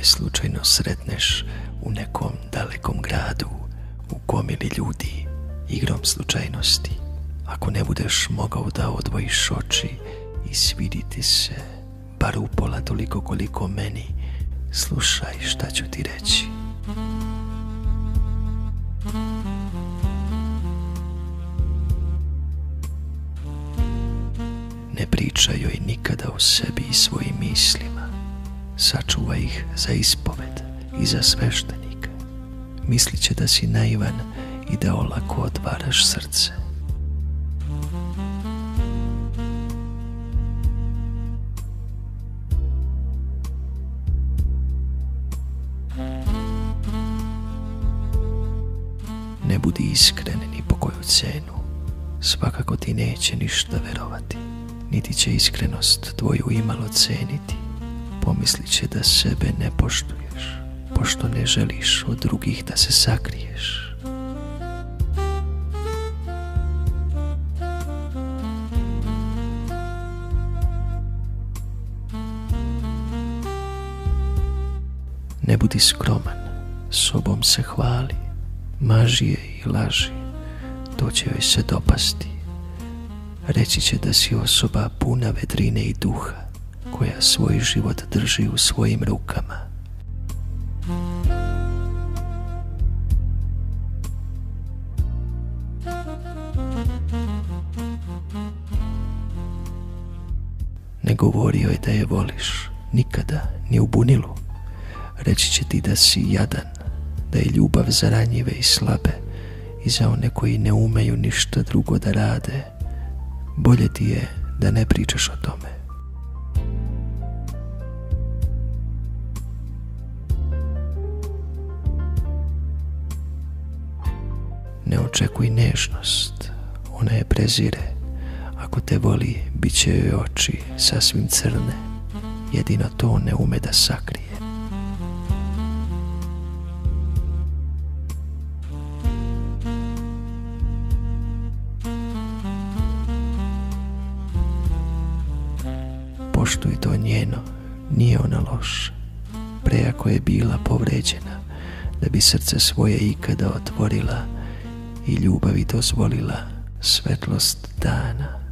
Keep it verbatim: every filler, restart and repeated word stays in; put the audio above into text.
slučajno sretneš u nekom dalekom gradu, u gomili ljudi, igrom slučajnosti, ako ne budeš mogao da odvojiš oči i sviditi se, bar upola toliko koliko meni, slušaj šta ću ti reći. Ne pričaj joj nikada o sebi i svojim mislima. Sačuvaj ih za ispoved i za sveštenika. Mislit će da si naivan i da olako otvaraš srce. Ne budi iskren ni po koju cenu. Svakako ti neće ništa verovati, niti će iskrenost tvoju imalo ceniti. Pomislit će da sebe ne poštuješ, pošto ne želiš od drugih da se sakriješ. Ne budi skroman, sobom se hvali, maži je i laži, to će joj se dopasti. Reći će da si osoba puna vedrine i duha, koja svoj život drži u svojim rukama. Ne govori joj da je voliš, nikada, ni u bunilu. Reći će ti da si jadan, da je ljubav za ranjive i slabe i za one koji ne umeju ništa drugo da rade. Bolje ti je da ne pričaš o tome. Ne očekuj nežnost, ona je prezire. Ako te voli, bit će joj oči sasvim crne. Jedino to ne ume da sakrije. Poštuj to njeno, nije ona loša. Prejako je bila povređena, da bi srce svoje ikada otvorila i ljubavi dozvolila svetlost dana.